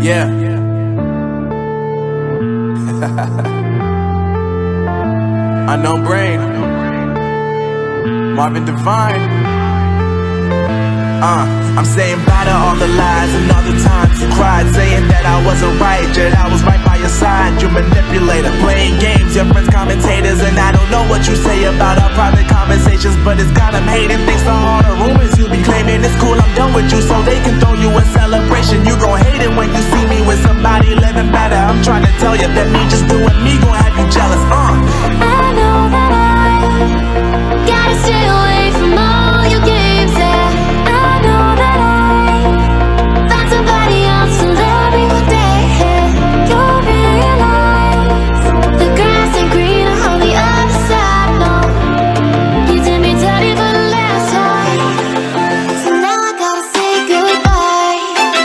Yeah. Unknown Brain, Marvin Devine. I'm saying bye to all the lies and all the times you cried, saying that I wasn't right, yet I was right by your side. You manipulator, playing games, your friends commentators, and I don't know what you say about our private conversations, but it's got them hating. Thanks to all the rumors you be claiming. It's cool, I'm done with you, so they can throw you a celebration. You gon' hate it when you see me with somebody living better. I'm trying to tell you that me just doing me gon' have you jealous. I know that I gotta stay away from all your games, yeah. I know that I found somebody else to love me one day. You'll realize the grass ain't greener on the other side, no. You did me dirty for the last time, so now I gotta say goodbye.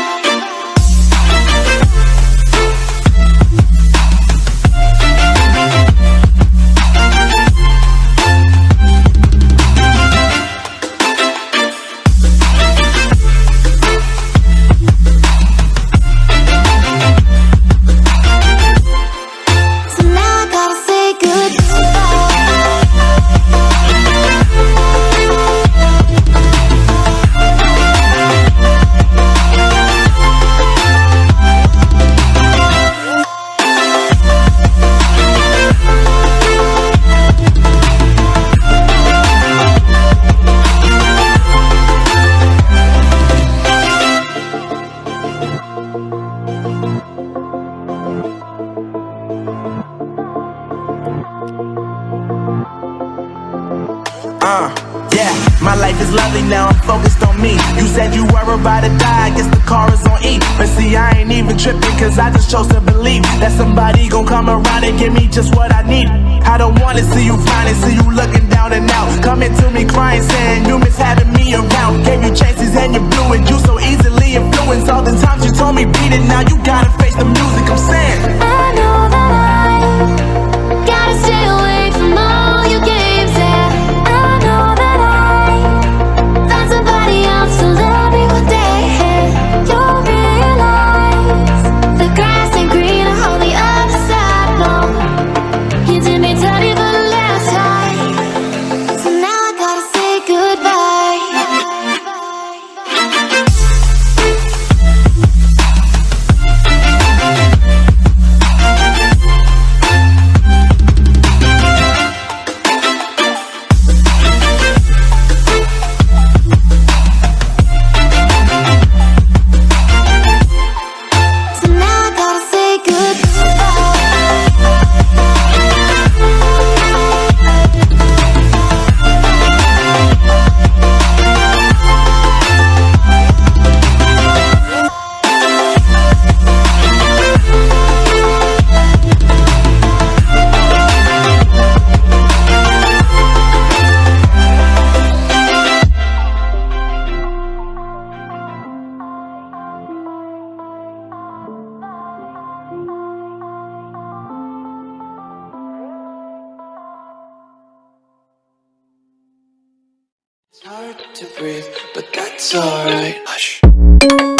Yeah, my life is lovely now, I'm focused on me. You said you were about to die, I guess the car is on E. But see, I ain't even tripping, cause I just chose to believe that somebody gon' come around and give me just what I need. I don't wanna see you finally, see you looking down and out, coming to me crying, saying you miss having me around. Gave you chances and you blew it, you so easily influenced. All the times you told me beat it, now you gotta face the music. I'm saying I know that I gotta stay away from all your games, yeah. I know that I found somebody else to love me one day. You'll realize the grass ain't greener on the other side, no. You did me dirty for the last time, so now I gotta say goodbye. So now I gotta say goodbye. It's hard to breathe, but that's alright. Hush.